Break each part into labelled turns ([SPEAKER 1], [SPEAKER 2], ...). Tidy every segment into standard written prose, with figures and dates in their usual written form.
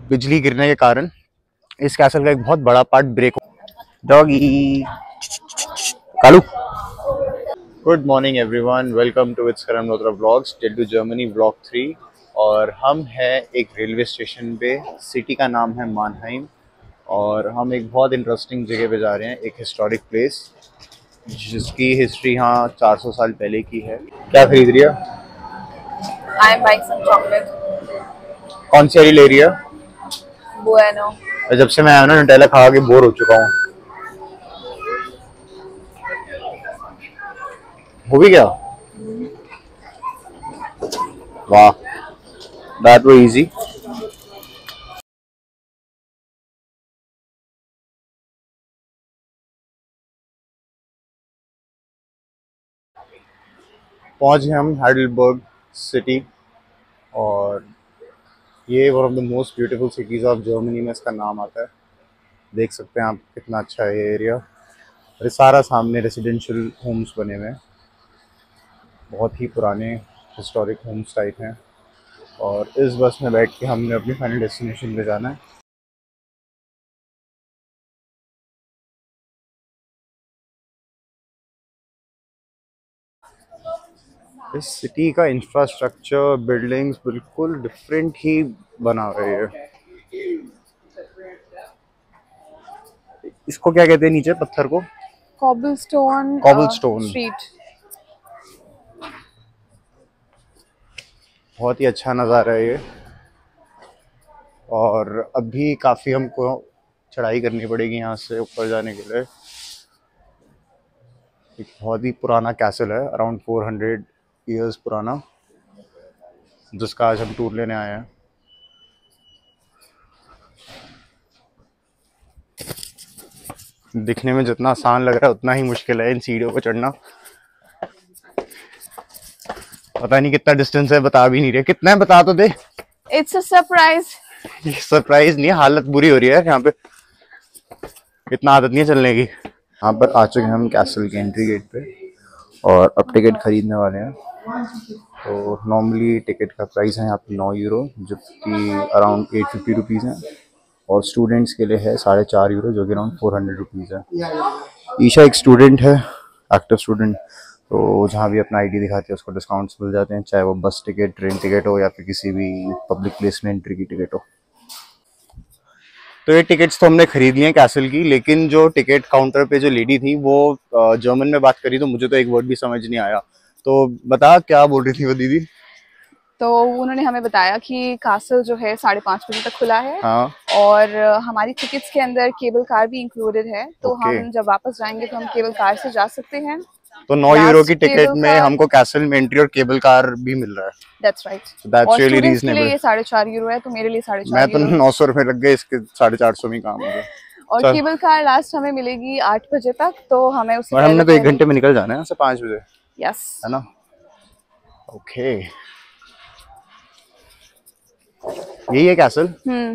[SPEAKER 1] बिजली गिरने के कारण इस कैसल का एक बहुत बड़ा पार्ट ब्रेक हो। Doggy Kalu. Good morning everyone, welcome to it's Karan Malhotra vlogs tale to Germany vlog 3। और हम हैं एक रेलवे स्टेशन पे, सिटी का नाम है मानहाइम। और हम एक बहुत इंटरेस्टिंग जगह पे जा रहे हैं, एक हिस्टोरिक प्लेस जिसकी हिस्ट्री यहाँ 400 साल पहले की है। क्या खरीद रही है?
[SPEAKER 2] I am buying some chocolate.
[SPEAKER 1] कौन सी वाली ले रही है?
[SPEAKER 2] Bueno.
[SPEAKER 1] जब से मैं आया ना न्यूटेला खा के बोर हो चुका हूँ। हो भी गया? वाह, दैट वाज इजी। पहुंच गए हम हाइडेलबर्ग सिटी। और ये one of the most beautiful cities of Germany में इसका नाम आता है। देख सकते हैं आप कितना अच्छा है ये एरिया। और ये सारा सामने रेजिडेंशियल होम्स बने हुए हैं, बहुत ही पुराने हिस्टोरिक होम्स टाइप हैं। और इस बस में बैठ के हमने अपनी फाइनल डेस्टिनेशन पे जाना है। इस सिटी का इंफ्रास्ट्रक्चर, बिल्डिंग्स बिल्कुल डिफरेंट ही बना रही है। इसको क्या कहते हैं नीचे पत्थर को?
[SPEAKER 2] Cobblestone
[SPEAKER 1] cobblestone.
[SPEAKER 2] street.
[SPEAKER 1] बहुत ही अच्छा नज़ारा है ये। और अभी काफ़ी हमको चढ़ाई करनी पड़ेगी यहाँ से ऊपर जाने के लिए। एक बहुत ही पुराना कैसल है, अराउंड 400 ईयर्स पुराना, जिसका आज हम टूर लेने आए हैं। दिखने में जितना आसान लग रहा है उतना ही मुश्किल है इन सीढ़ियों को चढ़ना। पता नहीं कितना डिस्टेंस है, बता भी नहीं रहे। कितना है बता तो दे।
[SPEAKER 2] It's a surprise.
[SPEAKER 1] ये सरप्राइज नहीं है, हालत बुरी हो रही है यहाँ पे। इतना आदत नहीं है चलने की। यहाँ पर आ चुके हैं हम कैसल के एंट्री गेट पे और अब टिकट खरीदने वाले हैं। तो नॉर्मली टिकट का प्राइस है यहाँ पे 9 यूरो, जबकि अराउंड 850 रुपीज़ हैं। और स्टूडेंट्स के लिए है 4.5 यूरो, जो कि अराउंड 400 रुपीज़ है। ईशा एक स्टूडेंट है, एक्टिव स्टूडेंट। तो जहाँ भी अपना आईडी दिखाते हैं उसको डिस्काउंट्स मिल जाते हैं, चाहे वो बस टिकट, ट्रेन टिकट हो या फिर किसी भी पब्लिक प्लेस में एंट्री की टिकट हो। तो ये टिकट्स तो हमने खरीद लिए कैसल की, लेकिन जो टिकट काउंटर पे जो लेडी थी वो जर्मन में बात करी, तो मुझे तो एक वर्ड भी समझ नहीं आया। तो बता क्या बोल रही थी वो दीदी?
[SPEAKER 2] तो उन्होंने हमें बताया कि कासल जो है 5:30 बजे तक खुला है।
[SPEAKER 1] हाँ।
[SPEAKER 2] और हमारी टिकट्स के अंदर केबल कार भी इंक्लूडेड है। तो
[SPEAKER 1] ओके।
[SPEAKER 2] हम जब वापस जाएंगे तो हम केबल कार से जा सकते हैं।
[SPEAKER 1] तो 9 यूरो की टिकट
[SPEAKER 2] केबल
[SPEAKER 1] में
[SPEAKER 2] कार,
[SPEAKER 1] हमको कैसल में एंट्री और केबल कार भी मिल रहा है।
[SPEAKER 2] That's right.
[SPEAKER 1] दैट्स
[SPEAKER 2] और
[SPEAKER 1] रियली
[SPEAKER 2] स्टूडेंट्स के लिए
[SPEAKER 1] रीजनेबल।
[SPEAKER 2] ये 4.5 यूरो है, तो मेरे लिए 4.5
[SPEAKER 1] मैं तो
[SPEAKER 2] यूरो।
[SPEAKER 1] 900 रुपये लग गए, इसके 450 में काम हो गया।
[SPEAKER 2] और
[SPEAKER 1] चल।
[SPEAKER 2] केबल कार लास्ट हमें मिलेगी 8 बजे तक, तो हमें उससे
[SPEAKER 1] और हमने तो 1 घंटे में निकल जाना है यहाँ से, 5 बजे,
[SPEAKER 2] यस।
[SPEAKER 1] है ना? ओके, यही है कैसल।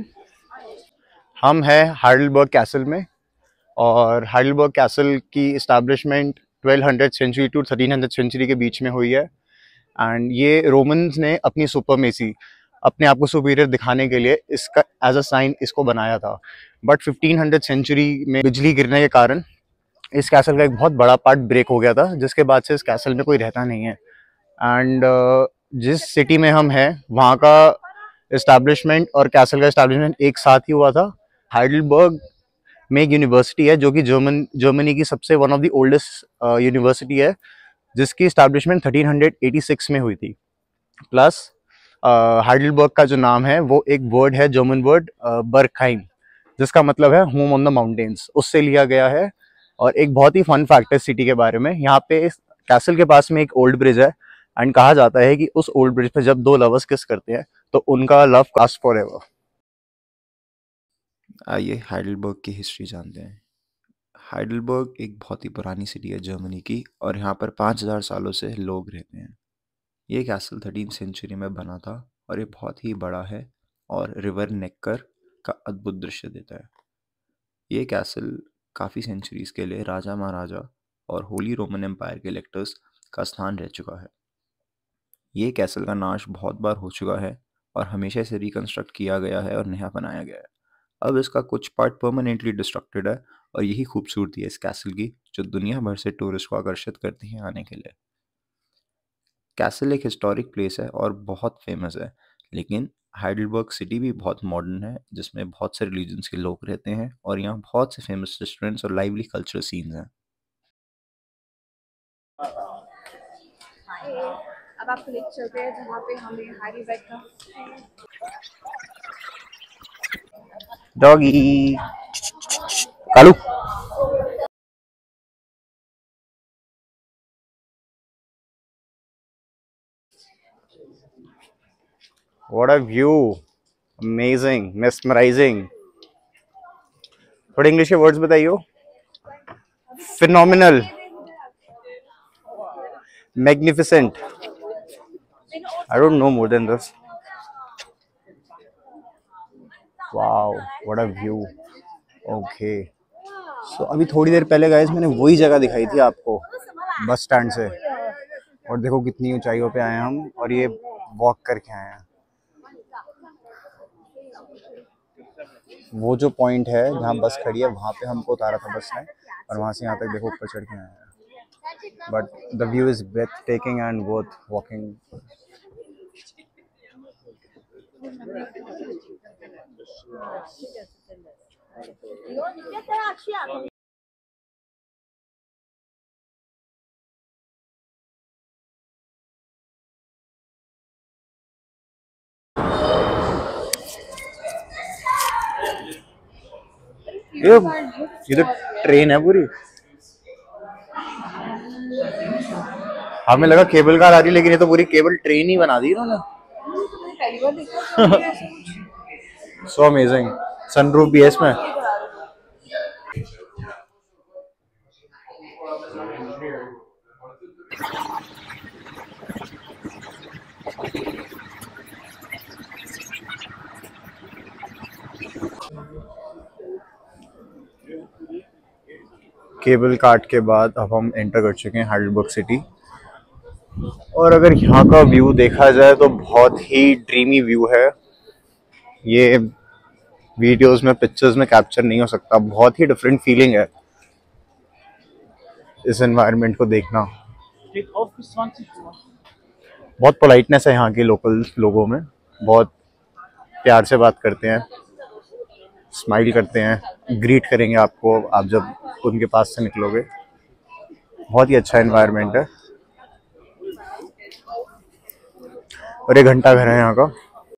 [SPEAKER 1] हम हैं हाइडेलबर्ग कैसल में। और हाइडेलबर्ग कैसल की इस्टेब्लिशमेंट 1200 सेंचुरी टू 1300 सेंचुरी के बीच में हुई है। एंड ये रोमन्स ने अपनी सुपरमेसी, अपने आप को सुपीरियर दिखाने के लिए इसका एज अ साइन इसको बनाया था। बट 1500 सेंचुरी में बिजली गिरने के कारण इस कैसल का एक बहुत बड़ा पार्ट ब्रेक हो गया था, जिसके बाद से इस कैसल में कोई रहता नहीं है। एंड जिस सिटी में हम हैं वहाँ का इस्टेब्लिशमेंट और कैसल का इस्टेब्लिशमेंट एक साथ ही हुआ था। हाइडेलबर्ग में एक यूनिवर्सिटी है जो कि जर्मनी की सबसे one of the oldest university है, जिसकी इस्टेब्लिशमेंट 1386 में हुई थी। प्लस हाइडेलबर्ग का जो नाम है वो एक वर्ड है, जर्मन वर्ड बर्कहाइम, जिसका मतलब है होम ऑन द माउंटेन्स, उससे लिया गया है। और एक बहुत ही फन फैक्ट है सिटी के बारे में, यहाँ पे कैसल के पास में एक ओल्ड ब्रिज है। एंड कहा जाता है कि उस ओल्ड ब्रिज पे जब दो लवर्स किस करते हैं तो उनका लव लास्ट फॉर एवर।
[SPEAKER 3] आइए हाइडेलबर्ग की हिस्ट्री जानते हैं। हाइडेलबर्ग एक बहुत ही पुरानी सिटी है जर्मनी की, और यहाँ पर 5000 सालों से लोग रहते हैं। ये कैसल 13वीं सेंचुरी में बना था और ये बहुत ही बड़ा है और रिवर नेकर का अद्भुत दृश्य देता है। ये कैसल काफ़ी सेंचुरीज के लिए राजा महाराजा और होली रोमन एम्पायर के इलेक्टर्स का स्थान रह चुका है। ये कैसल का नाश बहुत बार हो चुका है और हमेशा इसे रिकंस्ट्रक्ट किया गया है और नया बनाया गया है। अब इसका कुछ पार्ट परमानेंटली डिस्ट्रक्टेड है और यही खूबसूरती है इस कैसल की, जो दुनिया भर से टूरिस्ट को आकर्षित करती है आने के लिए। कैसल एक हिस्टोरिक प्लेस है और बहुत फेमस है, लेकिन हाइडलबर्ग सिटी भी बहुत मॉडर्न है, जिसमें बहुत से रिलीजन्स के लोग रहते हैं और यहाँ बहुत से फेमस रेस्टोरेंट्स और लाइवली कल्चरल सीन्स हैं।
[SPEAKER 2] अब आपको लेके चलते हैं जहाँ पे हमें हाइडलबर्ग का
[SPEAKER 1] doggy Kalu. What a view, amazing, mesmerizing। थोड़े इंग्लिश के वर्ड्स बताइयो। Phenomenal, magnificent, I don't know more than this। Wow, what a view। Okay, so अभी थोड़ी देर पहले गाइस मैंने वही जगह दिखाई थी आपको बस स्टैंड से, और देखो कितनी ऊंचाइयों पे आए हैं हम, और ये वॉक करके आए हैं। वो जो पॉइंट है जहाँ बस खड़ी है वहाँ पे हमको उतारा था बस ने, और वहाँ से यहाँ तक देखो ऊपर चढ़ के आए हैं। But the view is breathtaking and worth walking. ये तो ट्रेन है पूरी। हमें लगा केबल कार आ रही, लेकिन ये तो पूरी केबल ट्रेन ही बना दी इन्होंने। सो अमेजिंग, सनरूफ भी है इसमें। केबल कार्ट के बाद अब हम एंटर कर चुके हैं हाइडलबर्ग सिटी, और अगर यहाँ का व्यू देखा जाए तो बहुत ही ड्रीमी व्यू है। ये वीडियोस में, पिक्चर्स में कैप्चर नहीं हो सकता। बहुत ही डिफरेंट फीलिंग है इस एनवायरनमेंट को देखना। बहुत पोलाइटनेस है यहाँ के लोकल लोगों में, बहुत प्यार से बात करते हैं, स्माइल करते हैं, ग्रीट करेंगे आपको आप जब उनके पास से निकलोगे। बहुत ही अच्छा एनवायरनमेंट है, और ये घंटा घर है यहाँ का।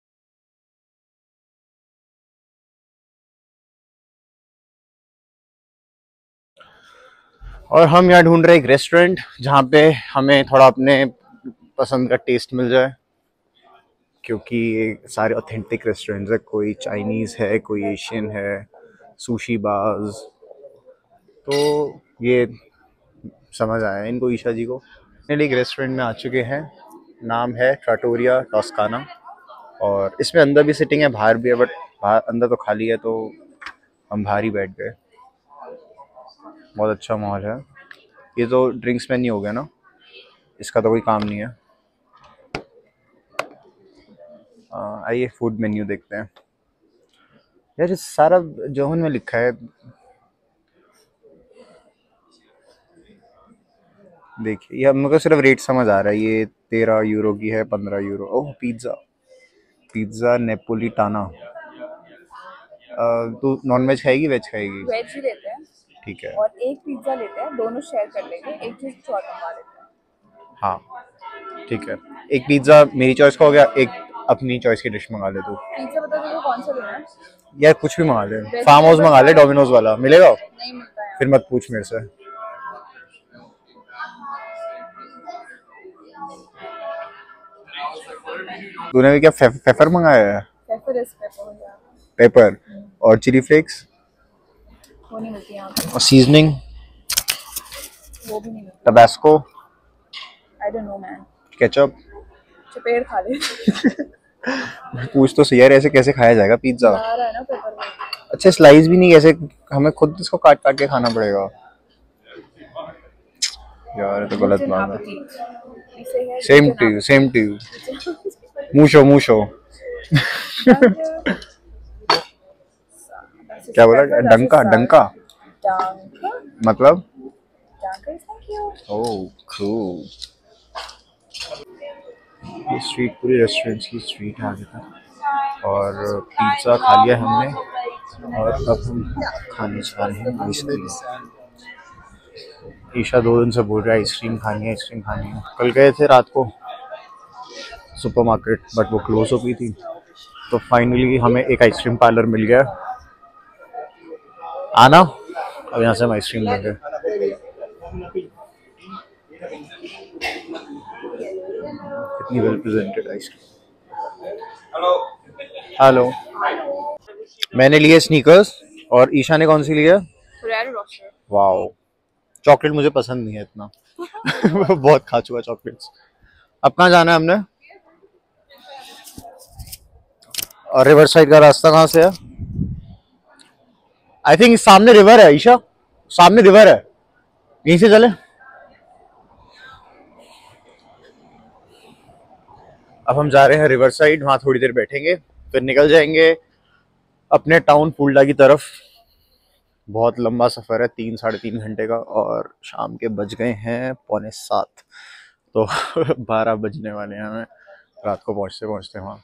[SPEAKER 1] और हम यहाँ ढूंढ रहे हैं एक रेस्टोरेंट जहाँ पे हमें थोड़ा अपने पसंद का टेस्ट मिल जाए, क्योंकि ये सारे ऑथेंटिक रेस्टोरेंट्स है। कोई चाइनीज़ है, कोई एशियन है, सुशी बार्स। तो ये समझ आया इनको, ईशा जी को। फाइनली एक रेस्टोरेंट में आ चुके हैं, नाम है ट्राटोरिया टॉस्काना, और इसमें अंदर भी सिटिंग है, बाहर भी है, बट बाहर अंदर तो खाली है, तो हम बाहर ही बैठ गए। बहुत अच्छा माहौल है। ये तो ड्रिंक्स में नहीं हो गया ना, इसका तो कोई काम नहीं है। आइए फूड मेन्यू देखते हैं। यार ये सारा जोहन में लिखा है, देखिए ये हमको सिर्फ रेट समझ आ रहा है। ये 13 यूरो की है, 15 यूरो। ओह पिज्ज़ा, पिज्ज़ा नेपोलिटाना। तू नॉन वेज खाएगी, वेज खाएगी?
[SPEAKER 2] वेज ही लेते हैं,
[SPEAKER 1] ठीक है।
[SPEAKER 2] और एक पिज्जा लेते हैं, दोनों शेयर कर लेंगे, एक चीज और मंगा लेते हैं।
[SPEAKER 1] हाँ ठीक है, एक पिज्ज़ा मेरी चॉइस का हो गया, एक अपनी चॉइस की डिश मंगा ले तू।
[SPEAKER 2] पिज्जा बता दो कौन सा लेना है?
[SPEAKER 1] यार कुछ भी मंगा ले, फार्म हाउस मंगा ले, डोमिनोज वाला मिलेगा?
[SPEAKER 2] नहीं मिलता है।
[SPEAKER 1] फिर मत पूछ मेरे से। तूने भी क्या पेपर मंगाया है? पेपर और चिली फ्लेक्स,
[SPEAKER 2] वो नहीं मिलती यहाँ पे।
[SPEAKER 1] और सीजनिंग,
[SPEAKER 2] वो भी नहीं मिलता।
[SPEAKER 1] Tabasco,
[SPEAKER 2] I don't know man.
[SPEAKER 1] Ketchup.
[SPEAKER 2] चपेट खा ले।
[SPEAKER 1] पूछ तो सही यार, ऐसे कैसे खाया जाएगा पिज्जा?
[SPEAKER 2] आ रहा है ना पेपर में।
[SPEAKER 1] अच्छा स्लाइस भी नहीं, कैसे हमें खुद इसको काट काट के खाना पड़ेगा? यार ये तो गलत बात है। Same to you, same to you. मूशो मूशो। क्या बोला? डंका डंका मतलब? Oh cool. ये स्ट्रीट पूरी रेस्टोरेंट्स की स्ट्रीट है आगे तक। और पिज्ज़ा खा लिया हमने और अब हम खाने जा रहे हैं आइसक्रीम। ईशा 2 दिन से बोल रहा है आइसक्रीम खानी है, आइसक्रीम खानी है। कल गए थे रात को सुपरमार्केट बट वो क्लोज हो गई थी, तो फाइनली हमें एक आइसक्रीम पार्लर मिल गया। आना, अब यहाँ से हम आइसक्रीम लेंगे। कितनी वेल प्रेजेंटेड आइसक्रीम। हेलो। मैंने लिए स्नीकर्स और ईशा ने कौन सी लिया? वाओ, चॉकलेट मुझे पसंद नहीं है इतना। बहुत खा चुका चॉकलेट्स। अब कहाँ जाना है हमने? और रिवर साइड का रास्ता कहाँ से है? आई थिंक सामने रिवर है ईशा, सामने रिवर है, यहीं से चले। अब हम जा रहे हैं रिवर साइड, वहाँ थोड़ी देर बैठेंगे फिर निकल जाएंगे अपने टाउन फूलडा की तरफ। बहुत लंबा सफ़र है, 3-3.5 घंटे का, और शाम के बज गए हैं 6:45, तो 12 बजने वाले हैं हमें रात को पहुँचते पहुँचते वहाँ।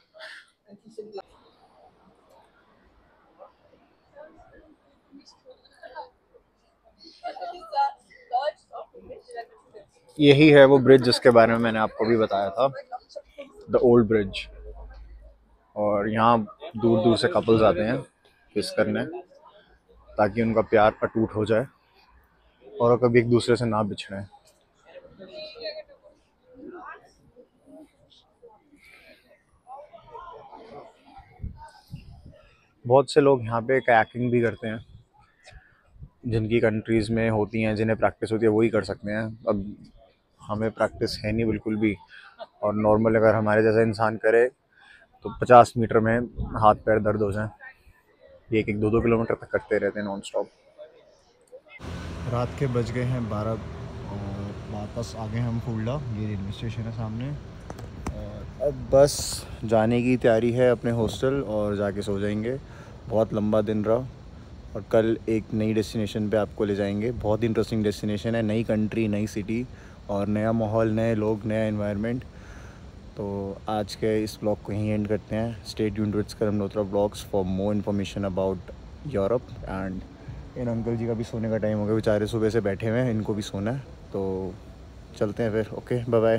[SPEAKER 1] यही है वो ब्रिज जिसके बारे में मैंने आपको भी बताया था, द ओल्ड ब्रिज। और यहाँ दूर दूर से कपल्स आते हैं किस करने, ताकि उनका प्यार अटूट हो जाए और कभी एक दूसरे से ना बिछड़े। बहुत से लोग यहाँ पे कयाकिंग भी करते हैं, जिनकी कंट्रीज़ में होती हैं, जिन्हें प्रैक्टिस होती है वही कर सकते हैं। अब हमें प्रैक्टिस है नहीं बिल्कुल भी, और नॉर्मल अगर हमारे जैसा इंसान करे तो 50 मीटर में हाथ पैर दर्द हो जाए। ये 1-2 किलोमीटर तक करते रहते हैं नॉन स्टॉप। रात के बज गए हैं 12 और वापस आ गए हम फूलडा। ये रेलवे स्टेशन है सामने, और अब बस जाने की तैयारी है अपने हॉस्टल और जाके सो जाएंगे। बहुत लंबा दिन रहा, और कल एक नई डेस्टिनेशन पे आपको ले जाएंगे। बहुत इंटरेस्टिंग डेस्टिनेशन है, नई कंट्री, नई सिटी, और नया माहौल, नए लोग, नया एनवायरनमेंट। तो आज के इस ब्लॉग को यहीं एंड करते हैं। Stay tuned to it's Malhotra blogs for more information about Europe. And इन अंकल जी का भी सोने का टाइम हो गया, बेचारे सुबह से बैठे हुए हैं, इनको भी सोना है, तो चलते हैं फिर। Okay, bye bye.